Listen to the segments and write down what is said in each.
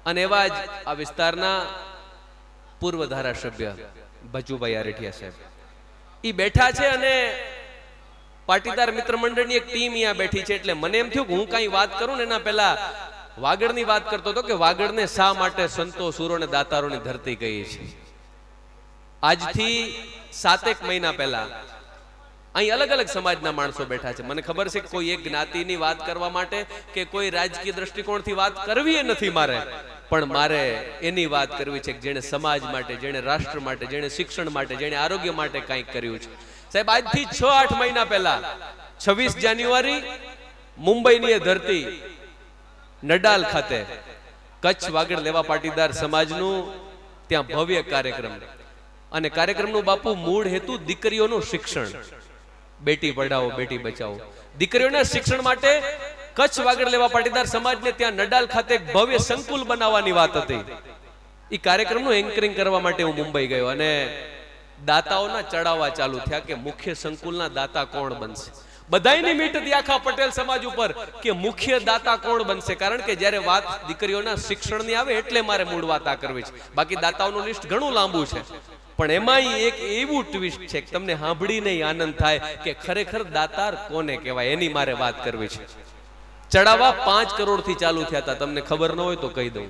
અને એવા જ આ વિસ્તારના પૂર્વ ધારાસભ્ય ભજુભાઈ આરેઠિયા સાહેબ ઈ બેઠા છે અને પાટીદાર મિત્ર મંડળની એક ટીમ અહીંયા બેઠી છે. એટલે મને એમ થયું કે હું કઈ વાત કરું ને એના પહેલા વાગડની વાત કરતો હતો કે વાગડને શા માટે સંતો સુરો અને દાતારોની ધરતી કહી છે. આજથી 7 મહિના પહેલા અહીં અલગ અલગ સમાજના માણસો બેઠા છે. મને ખબર છે કે કોઈ એક જ્ઞાતિની વાત કરવા માટે કે કોઈ રાજકીય દ્રષ્ટિકોણથી વાત કરવી નથી મારે, પણ મારે એની વાત કરવી છે કે જેણે સમાજ માટે, જેણે રાષ્ટ્ર માટે, જેણે શિક્ષણ માટે, જેણે આરોગ્ય માટે કંઈક કર્યું છે. સાહેબ આજથી 6-8 મહિના પહેલા 26 જાન્યુઆરી મુંબઈની એ ધરતી નડાલ ખાતે કચ્છ વાગડ લેવા પાટીદાર સમાજનું ત્યાં ભવ્ય કાર્યક્રમ, અને કાર્યક્રમનું બાપુ મૂળ હેતુ દીકરીઓનું શિક્ષણ, બેટી પઢાઓ બેટી બચાવો, દીકરીઓના શિક્ષણ માટે કચ્છ વાગડ લેવા પાટીદાર સમાજને ત્યાં નડાલ ખાતે એક ભવ્ય સંકુલ બનાવવાની વાત હતી. એ કાર્યક્રમનું એન્કરિંગ કરવા માટે હું મુંબઈ ગયો અને દાતાઓના ચડાવવા ચાલુ થયા કે મુખ્ય સંકુલના દાતા કોણ બનશે. બધાયની મીટ હતી આખા પટેલ સમાજ ઉપર કે મુખ્ય દાતા કોણ બનશે, કારણ કે જ્યારે વાત દીકરીઓના શિક્ષણની આવે એટલે મારે મૂળ વાત આ કરવી છે. બાકી દાતાઓનું લિસ્ટ ઘણું લાંબુ છે, પણ એમાંય એક એવું ટ્વિસ્ટ છે કે તમને સાંભળીને આનંદ થાય કે ખરેખર દાતાર કોને કહેવાય, એની મારે વાત કરવી છે. ચડાવવા 5 કરોડથી ચાલુ થયા હતા. તમને ખબર ન હોય તો કહી દઉં,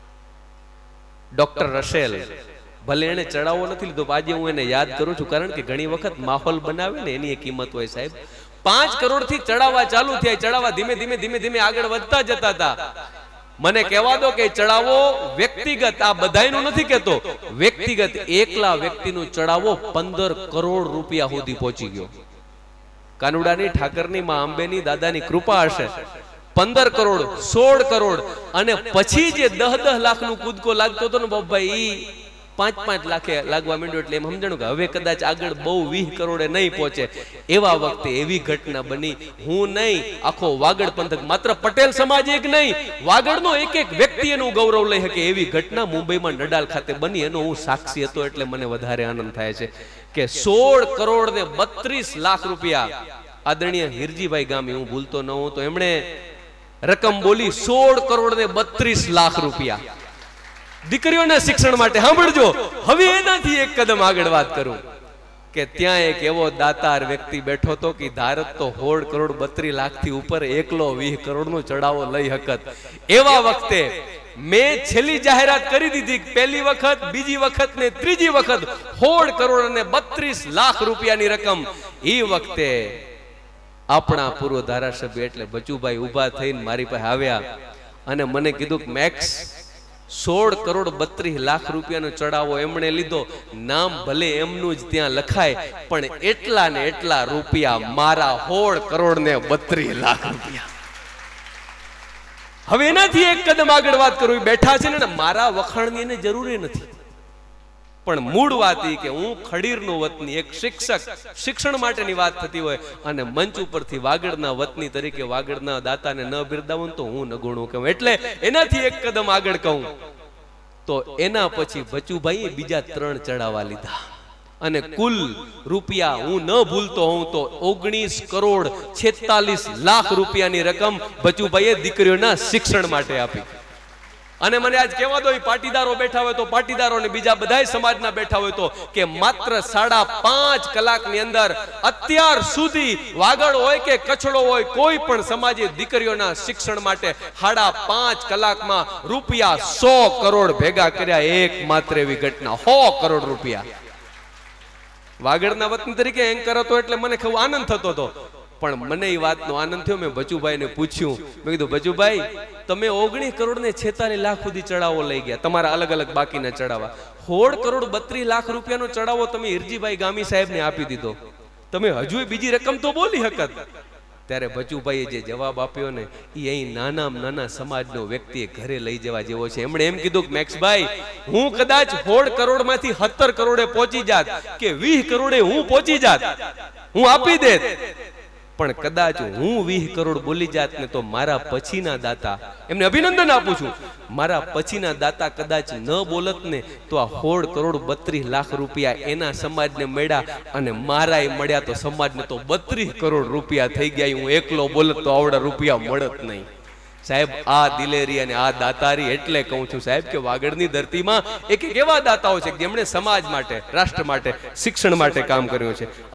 ડોક્ટર રશેલ, ભલે એને ચડાવો નથી લીધો, આજે હું એને યાદ કરું છું, કારણ કે ઘણી વખત માહોલ બનાવે ને એની એક કિંમત હોય. સાહેબ 5 કરોડથી ચડાવવા ચાલુ થયા. ચડાવવા ધીમે ધીમે ધીમે ધીમે આગળ વધતા જતા હતા. મને કહેવા દો કે ચડાવો વ્યક્તિગત, આ બધાયનું નથી કહેતો, વ્યક્તિગત એકલા વ્યક્તિનું ચડાવો 15 કરોડ રૂપિયા સુધી પહોંચી ગયો. કાનુડાની, ઠાકરની, માં અંબેની, દાદાની કૃપા હશે. 15 કરોડ, 16 કરોડ, અને પછી જે 10-10 લાખનું કૂદકો લાગતો હતો ને બાપભાઈ, 5-5 લાખે લાગવા માંડ્યો. એટલે એમ સમજણું કે હવે કદાચ આગળ બહુ 20 કરોડે નહીં પહોંચે. એવા વખતે એવી ઘટના બની, હું નહીં આખો વાગડ પંથક, માત્ર પટેલ સમાજ એક નહીં, વાગડનો એક એક વ્યક્તિ એનું ગૌરવ લઈ શકે એવી ઘટના મુંબઈમાં નડાલ ખાતે બની. એનો હું સાક્ષી હતો, એટલે મને વધારે આનંદ થાય છે કે 16 કરોડ ને 32 લાખ રૂપિયા આદરણીય હિરજીભાઈ ગામી, હું ભૂલતો ન હોઉં તો એમણે રકમ બોલી 16 કરોડ ને 32 લાખ રૂપિયા દીકરીઓના શિક્ષણ માટે. સાંભળજો, હવે એનાથી એક કદમ આગળ વાત કરું કે ત્યાં એક એવો દાતાર વ્યક્તિ બેઠો હતો કે ધારત તો 16 કરોડ 32 લાખથી ઉપર એકલો 20 કરોડનો ચડાવો લઈ હકત. એવા વખતે મેં છેલ્લી જાહેરાત કરી દીધી, પહેલી વખત, બીજી વખત ને ત્રીજી વખત 16 કરોડ અને 32 લાખ રૂપિયાની રકમ. એ વખતે આપણા પૂર્વ ધારાસભ્ય એટલે ભજુભાઈ ઉભા થઈને મારી પાસે આવ્યા અને મને કીધું કે મેક્સ 16 કરોડ 32 લાખ રૂપિયાનો ચડાવો એમણે લીધો. નામ ભલે એમનું જ ત્યાં લખાય, પણ એટલા ને એટલા રૂપિયા મારા 16 કરોડ ને 32 લાખ રૂપિયા. હવે એનાથી એક કદમ આગળ વાત કરું. બેઠા છે ને, મારા વખાણની એને જરૂરી નથી, પણ મૂળ વાત એ કે હું ખડીરનો વતની, એક શિક્ષક, શિક્ષણ માટેની વાત થતી હોય અને મંચ ઉપરથી વાગડના વતની તરીકે વાગડના દાતાને ન બિરદાવું તો હું નગુણું કહું. એટલે એનાથી એક કદમ આગળ કહું તો એના પછી ભચુભાઈએ બીજા 3 ચડાવવા લીધા અને કુલ રૂપિયા હું ન ભૂલતો હોઉં તો 19 કરોડ 46 લાખ રૂપિયાની રકમ ભચુભાઈએ દીકરીઓના શિક્ષણ માટે આપી. અને મને આજ કહેવા દો, પાટીદારો બેઠા હોય તો પાટીદારો ને બીજા બધા સમાજના બેઠા હોય તો કે માત્ર 5.5 કલાકની અંદર અત્યાર સુધી વાગડ હોય કે કચ્છડો હોય કોઈ પણ સમાજે દીકરીઓના શિક્ષણ માટે 5.5 કલાકમાં રૂપિયા 100 કરોડ ભેગા કર્યા. એક માત્ર એવી ઘટના, 100 કરોડ રૂપિયા. વાગડના વતની તરીકે એન્કર હતો એટલે મને ખૂબ આનંદ થતો હતો, પણ મને એ વાતનો આનંદ થયો. મેં ભજુભાઈને પૂછ્યું, મેં કીધું ભજુભાઈ તમે 19 કરોડ ને 46 લાખ સુધી ચડાવો લઈ ગયા, તમારા અલગ અલગ બાકીના ચડાવા, 16 કરોડ 32 લાખ રૂપિયાનો ચડાવો તમે હિરજીભાઈ ગામી સાહેબને આપી દીધો, તમે હજુ બીજી રકમ તો બોલી હકત. ત્યારે ભજુભાઈએ જે જવાબ આપ્યો ને એ અહીં નાના સમાજનો વ્યક્તિએ ઘરે લઈ જવા જેવો છે. એમણે એમ કીધું કે મેક્સભાઈ, હું કદાચ 16 કરોડ માંથી 17 કરોડે પહોંચી જાત કે 20 કરોડે હું પહોંચી જાત, હું આપી દેત, પણ કદાચ હું 20 કરોડ બોલી જાત ને તો મારા પછીના દાતા, એમને અભિનંદન આપું છું, મારા પછીના દાતા કદાચ ન બોલત ને તો આ 16 કરોડ 32 લાખ રૂપિયા એના સમાજને મળ્યા અને મારાય મળ્યા તો સમાજને તો 32 કરોડ રૂપિયા થઈ ગયા. હું એકલો બોલત તો આવડા રૂપિયા મળત નહીં. સાહેબ આ દિલેરી અને આ દાતારી એટલે કહું છું સાહેબ કે વાગડની ધરતીમાં એક એવા દાતાઓ છે જેમણે સમાજ માટે, રાષ્ટ્ર માટે, શિક્ષણ માટે કામ કર્યું છે.